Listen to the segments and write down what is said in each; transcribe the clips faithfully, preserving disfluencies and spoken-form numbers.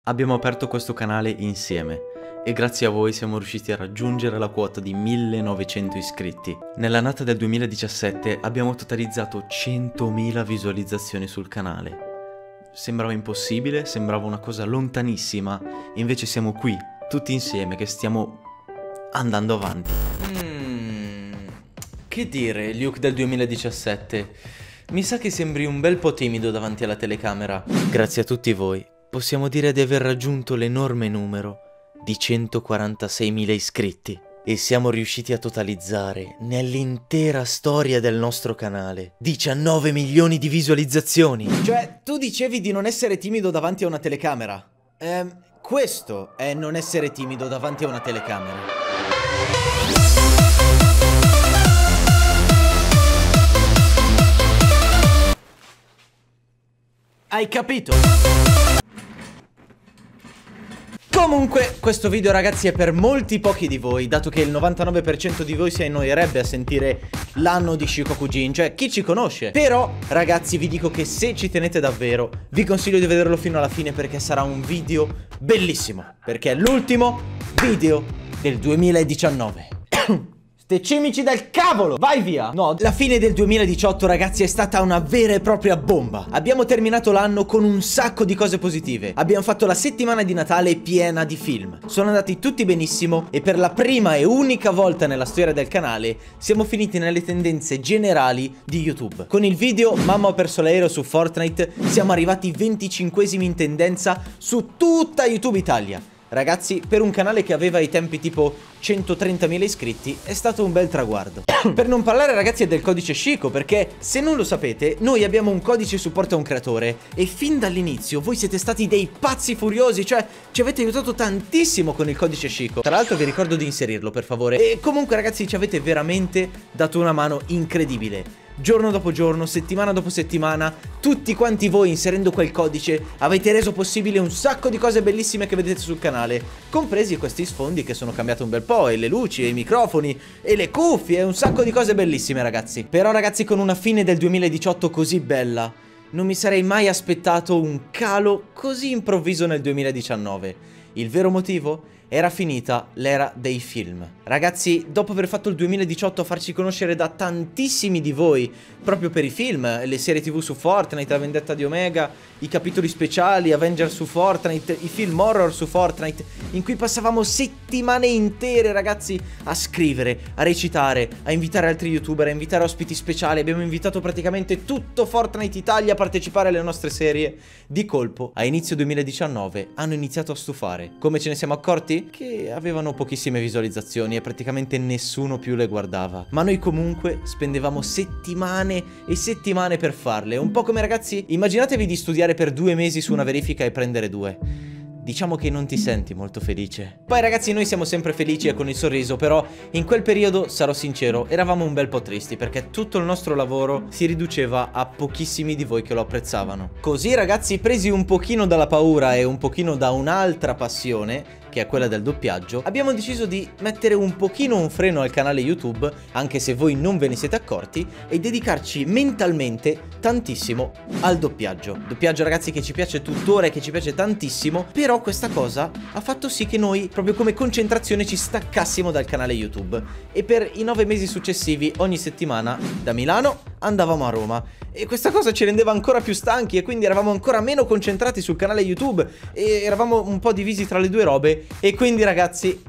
Abbiamo aperto questo canale insieme e grazie a voi siamo riusciti a raggiungere la quota di millenovecento iscritti. Nell'annata del duemiladiciassette abbiamo totalizzato centomila visualizzazioni sul canale. Sembrava impossibile, sembrava una cosa lontanissima, invece siamo qui, tutti insieme, che stiamo andando avanti. Mm, che dire, Luke del duemiladiciassette? Mi sa che sembri un bel po' timido davanti alla telecamera. Grazie a tutti voi, possiamo dire di aver raggiunto l'enorme numero di centoquarantaseimila iscritti. E siamo riusciti a totalizzare, nell'intera storia del nostro canale, diciannove milioni di visualizzazioni. Cioè, tu dicevi di non essere timido davanti a una telecamera. Ehm, questo è non essere timido davanti a una telecamera. Hai capito? Comunque, questo video ragazzi è per molti pochi di voi, dato che il novantanove per cento di voi si annoierebbe a sentire l'anno di Shikokujin, cioè chi ci conosce. Però ragazzi vi dico che se ci tenete davvero, vi consiglio di vederlo fino alla fine perché sarà un video bellissimo, perché è l'ultimo video del duemiladiciannove. Ste cimici del cavolo, vai via! No, la fine del duemiladiciotto ragazzi è stata una vera e propria bomba. Abbiamo terminato l'anno con un sacco di cose positive. Abbiamo fatto la settimana di Natale piena di film. Sono andati tutti benissimo e per la prima e unica volta nella storia del canale siamo finiti nelle tendenze generali di YouTube. Con il video Mamma ho perso l'aereo su Fortnite siamo arrivati venticinquesimi in tendenza su tutta YouTube Italia. Ragazzi, per un canale che aveva ai tempi tipo centotrentamila iscritti è stato un bel traguardo. Per non parlare ragazzi del codice Shiko, perché se non lo sapete noi abbiamo un codice supporto a un creatore e fin dall'inizio voi siete stati dei pazzi furiosi, cioè ci avete aiutato tantissimo con il codice Shiko. Tra l'altro vi ricordo di inserirlo per favore. E comunque ragazzi ci avete veramente dato una mano incredibile. Giorno dopo giorno, settimana dopo settimana, tutti quanti voi inserendo quel codice avete reso possibile un sacco di cose bellissime che vedete sul canale, compresi questi sfondi che sono cambiati un bel po', e le luci, e i microfoni, e le cuffie, e un sacco di cose bellissime ragazzi. Però ragazzi, con una fine del duemiladiciotto così bella, non mi sarei mai aspettato un calo così improvviso nel duemiladiciannove. Il vero motivo? Era finita l'era dei film. Ragazzi, dopo aver fatto il duemiladiciotto a farci conoscere da tantissimi di voi, proprio per i film, le serie tv su Fortnite, la vendetta di Omega, i capitoli speciali, Avengers su Fortnite, i film horror su Fortnite, in cui passavamo settimane intere, ragazzi, a scrivere, a recitare, a invitare altri youtuber, a invitare ospiti speciali. Abbiamo invitato praticamente tutto Fortnite Italia a partecipare alle nostre serie. Di colpo, a inizio duemiladiciannove, hanno iniziato a stufare. Come ce ne siamo accorti? Che avevano pochissime visualizzazioni e praticamente nessuno più le guardava. Ma noi comunque spendevamo settimane e settimane per farle. Un po' come ragazzi, immaginatevi di studiare per due mesi su una verifica e prendere due. Diciamo che non ti senti molto felice. Poi ragazzi noi siamo sempre felici e con il sorriso, però in quel periodo, sarò sincero, eravamo un bel po' tristi perché tutto il nostro lavoro si riduceva a pochissimi di voi che lo apprezzavano. Così ragazzi, presi un pochino dalla paura e un pochino da un'altra passione, che è quella del doppiaggio, abbiamo deciso di mettere un pochino un freno al canale YouTube, anche se voi non ve ne siete accorti, e dedicarci mentalmente tantissimo al doppiaggio. Doppiaggio ragazzi che ci piace tuttora e che ci piace tantissimo, però questa cosa ha fatto sì che noi, proprio come concentrazione, ci staccassimo dal canale YouTube. E per i nove mesi successivi, ogni settimana, da Milano andavamo a Roma. E questa cosa ci rendeva ancora più stanchi e quindi eravamo ancora meno concentrati sul canale YouTube e eravamo un po' divisi tra le due robe. E quindi ragazzi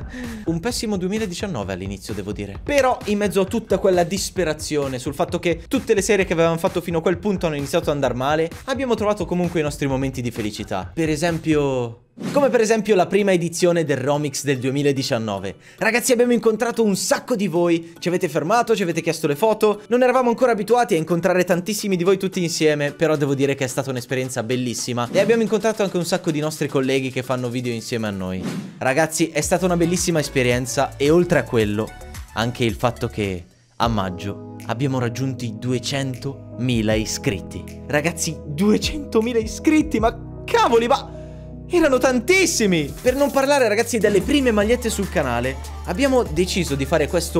un pessimo duemiladiciannove all'inizio, devo dire. Però in mezzo a tutta quella disperazione sul fatto che tutte le serie che avevamo fatto fino a quel punto hanno iniziato ad andare male, abbiamo trovato comunque i nostri momenti di felicità. Per esempio... Come per esempio la prima edizione del Romix del duemiladiciannove. Ragazzi, abbiamo incontrato un sacco di voi, ci avete fermato, ci avete chiesto le foto. Non eravamo ancora abituati a incontrare tantissimi di voi tutti insieme, però devo dire che è stata un'esperienza bellissima. E abbiamo incontrato anche un sacco di nostri colleghi che fanno video insieme a noi. Ragazzi, è stata una bellissima esperienza e oltre a quello, anche il fatto che a maggio abbiamo raggiunto i duecentomila iscritti. Ragazzi, duecentomila iscritti, ma cavoli, ma... erano tantissimi! Per non parlare ragazzi delle prime magliette sul canale, abbiamo deciso di fare questo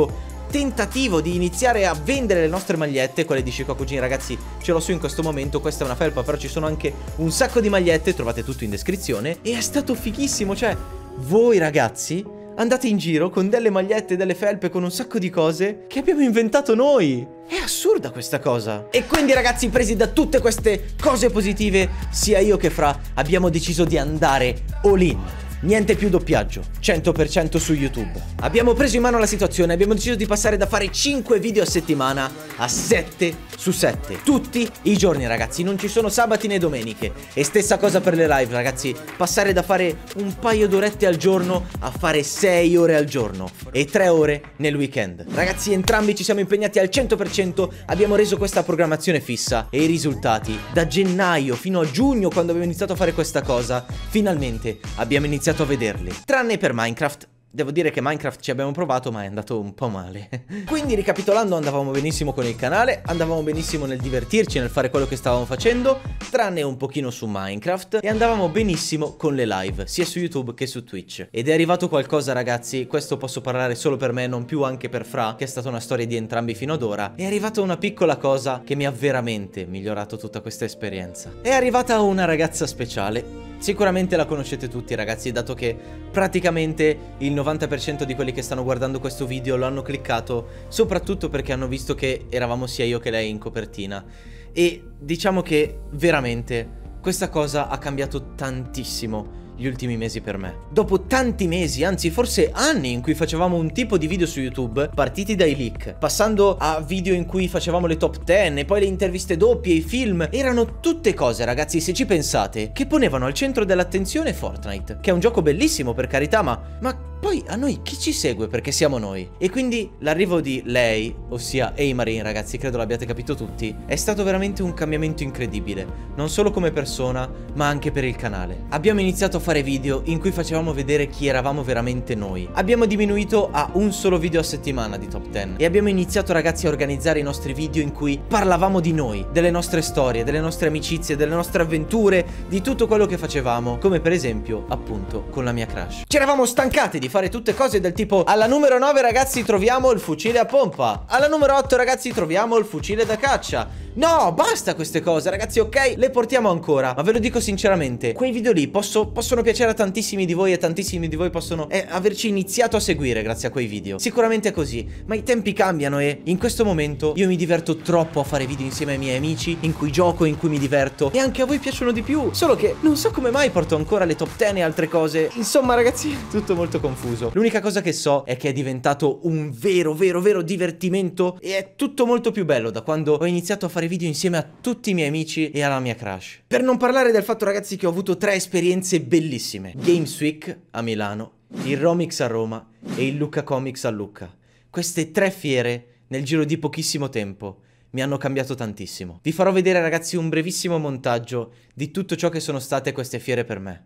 tentativo di iniziare a vendere le nostre magliette, quelle di Shikokujin, ragazzi, ce l'ho su in questo momento. Questa è una felpa, però ci sono anche un sacco di magliette, trovate tutto in descrizione. E è stato fighissimo, cioè, voi ragazzi andate in giro con delle magliette, delle felpe, con un sacco di cose che abbiamo inventato noi. È assurda questa cosa. E quindi ragazzi, presi da tutte queste cose positive, sia io che Fra abbiamo deciso di andare all in. Niente più doppiaggio, cento per cento su YouTube. Abbiamo preso in mano la situazione, abbiamo deciso di passare da fare cinque video a settimana a sette su sette. Tutti i giorni ragazzi, non ci sono sabati né domeniche. E stessa cosa per le live ragazzi, passare da fare un paio d'orette al giorno a fare sei ore al giorno e tre ore nel weekend. Ragazzi, entrambi ci siamo impegnati al cento per cento, abbiamo reso questa programmazione fissa e i risultati da gennaio fino a giugno, quando abbiamo iniziato a fare questa cosa, finalmente abbiamo iniziato a vederli. Tranne per Minecraft. Devo dire che Minecraft ci abbiamo provato, ma è andato un po' male. Quindi ricapitolando, andavamo benissimo con il canale, andavamo benissimo nel divertirci, nel fare quello che stavamo facendo, tranne un pochino su Minecraft, e andavamo benissimo con le live, sia su YouTube che su Twitch. Ed è arrivato qualcosa ragazzi, questo posso parlare solo per me, non più anche per Fra, che è stata una storia di entrambi fino ad ora. È arrivata una piccola cosa che mi ha veramente migliorato tutta questa esperienza. È arrivata una ragazza speciale. Sicuramente la conoscete tutti ragazzi, dato che praticamente il novanta per cento di quelli che stanno guardando questo video lo hanno cliccato soprattutto perché hanno visto che eravamo sia io che lei in copertina. E diciamo che veramente questa cosa ha cambiato tantissimo gli ultimi mesi per me. Dopo tanti mesi, anzi forse anni, in cui facevamo un tipo di video su YouTube, partiti dai leak, passando a video in cui facevamo le top dieci e poi le interviste doppie, i film, erano tutte cose ragazzi, se ci pensate, che ponevano al centro dell'attenzione Fortnite, che è un gioco bellissimo per carità, ma, ma poi a noi chi ci segue perché siamo noi? E quindi l'arrivo di lei, ossia Aymarine ragazzi, credo l'abbiate capito tutti, è stato veramente un cambiamento incredibile, non solo come persona ma anche per il canale. Abbiamo iniziato a fare video in cui facevamo vedere chi eravamo veramente noi. Abbiamo diminuito a un solo video a settimana di top dieci e abbiamo iniziato ragazzi a organizzare i nostri video in cui parlavamo di noi, delle nostre storie, delle nostre amicizie, delle nostre avventure, di tutto quello che facevamo, come per esempio appunto con la mia crush. Ci eravamo stancati di fare tutte cose del tipo: alla numero nove ragazzi troviamo il fucile a pompa, alla numero otto ragazzi troviamo il fucile da caccia. No, basta queste cose ragazzi, ok? Le portiamo ancora, ma ve lo dico sinceramente, quei video lì posso, possono piacere a tantissimi di voi e tantissimi di voi possono eh, averci iniziato a seguire grazie a quei video. Sicuramente è così, ma i tempi cambiano e in questo momento io mi diverto troppo a fare video insieme ai miei amici, in cui gioco, in cui mi diverto, e anche a voi piacciono di più. Solo che non so come mai porto ancora le top dieci e altre cose. Insomma ragazzi, tutto molto confuso. L'unica cosa che so è che è diventato un vero vero vero divertimento e è tutto molto più bello da quando ho iniziato a fare video insieme a tutti i miei amici e alla mia crush. Per non parlare del fatto ragazzi che ho avuto tre esperienze bellissime: Games Week a Milano, il Romix a Roma e il Lucca Comics a Lucca. Queste tre fiere nel giro di pochissimo tempo mi hanno cambiato tantissimo. Vi farò vedere ragazzi un brevissimo montaggio di tutto ciò che sono state queste fiere per me.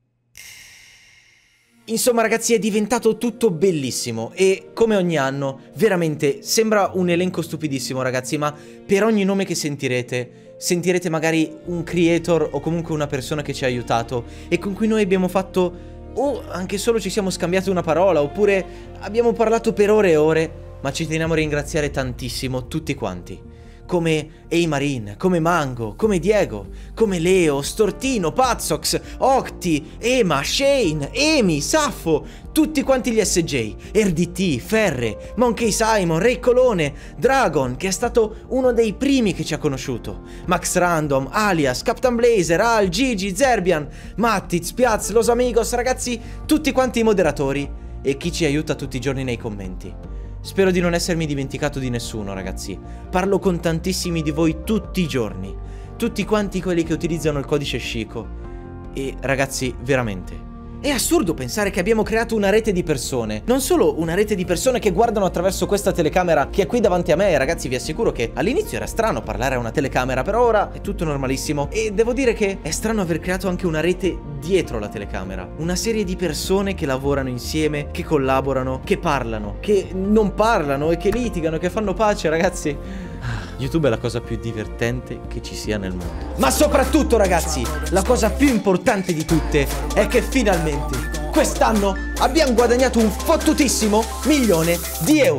Insomma ragazzi, è diventato tutto bellissimo e come ogni anno veramente sembra un elenco stupidissimo ragazzi, ma per ogni nome che sentirete sentirete magari un creator o comunque una persona che ci ha aiutato e con cui noi abbiamo fatto, o anche solo ci siamo scambiati una parola, oppure abbiamo parlato per ore e ore, ma ci teniamo a ringraziare tantissimo tutti quanti. Come Aymarine, come Mango, come Diego, come Leo, Stortino, Pazzox, Octi, Ema, Shane, Emi, Saffo, tutti quanti gli S J, R D T, Ferre, Monkey Simon, Ray Colone, Dragon, che è stato uno dei primi che ci ha conosciuto, Max Random, Alias, Captain Blazer, Al, Gigi, Zerbian, Mattiz, Piaz, Los Amigos, ragazzi, tutti quanti i moderatori e chi ci aiuta tutti i giorni nei commenti. Spero di non essermi dimenticato di nessuno ragazzi, parlo con tantissimi di voi tutti i giorni, tutti quanti quelli che utilizzano il codice Shiko e ragazzi veramente è assurdo pensare che abbiamo creato una rete di persone, non solo una rete di persone che guardano attraverso questa telecamera che è qui davanti a me e ragazzi vi assicuro che all'inizio era strano parlare a una telecamera, però ora è tutto normalissimo e devo dire che è strano aver creato anche una rete dietro la telecamera, una serie di persone che lavorano insieme, che collaborano, che parlano, che non parlano e che litigano, che fanno pace ragazzi. YouTube è la cosa più divertente che ci sia nel mondo. Ma soprattutto ragazzi, la cosa più importante di tutte è che finalmente quest'anno abbiamo guadagnato un fottutissimo milione di euro.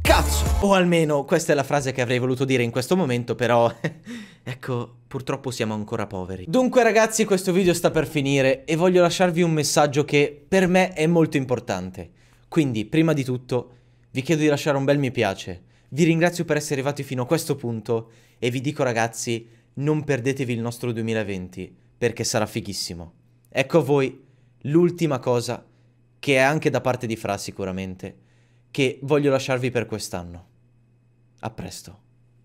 cazzo! O almeno questa è la frase che avrei voluto dire in questo momento, però ecco, purtroppo siamo ancora poveri. Dunque ragazzi, questo video sta per finire e voglio lasciarvi un messaggio che per me è molto importante. Quindi, prima di tutto, vi chiedo di lasciare un bel mi piace. Vi ringrazio per essere arrivati fino a questo punto e vi dico ragazzi, non perdetevi il nostro duemilaventi, perché sarà fighissimo. Ecco a voi l'ultima cosa, che è anche da parte di Fra sicuramente, che voglio lasciarvi per quest'anno. A presto.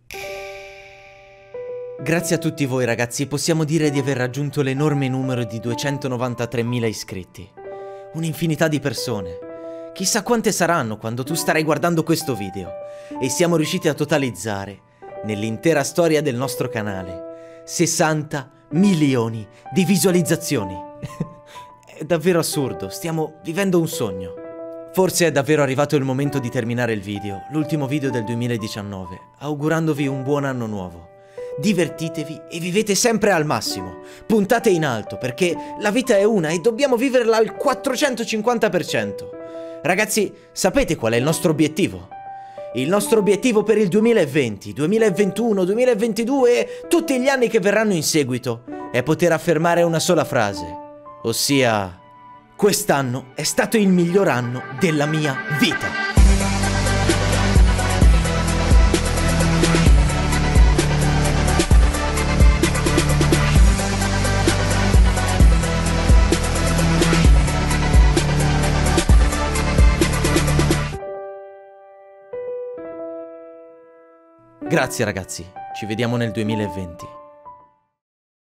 Grazie a tutti voi ragazzi, possiamo dire di aver raggiunto l'enorme numero di duecentonovantatremila iscritti. Un'infinità di persone. Chissà quante saranno quando tu starai guardando questo video. E siamo riusciti a totalizzare, nell'intera storia del nostro canale, sessanta milioni di visualizzazioni. È davvero assurdo, stiamo vivendo un sogno. Forse è davvero arrivato il momento di terminare il video, l'ultimo video del duemiladiciannove, augurandovi un buon anno nuovo. Divertitevi e vivete sempre al massimo. Puntate in alto, perché la vita è una e dobbiamo viverla al quattrocentocinquanta per cento. Ragazzi, sapete qual è il nostro obiettivo? Il nostro obiettivo per il duemilaventi, duemilaventuno, duemilaventidue e tutti gli anni che verranno in seguito è poter affermare una sola frase, ossia: quest'anno è stato il miglior anno della mia vita. Grazie ragazzi, ci vediamo nel duemilaventi.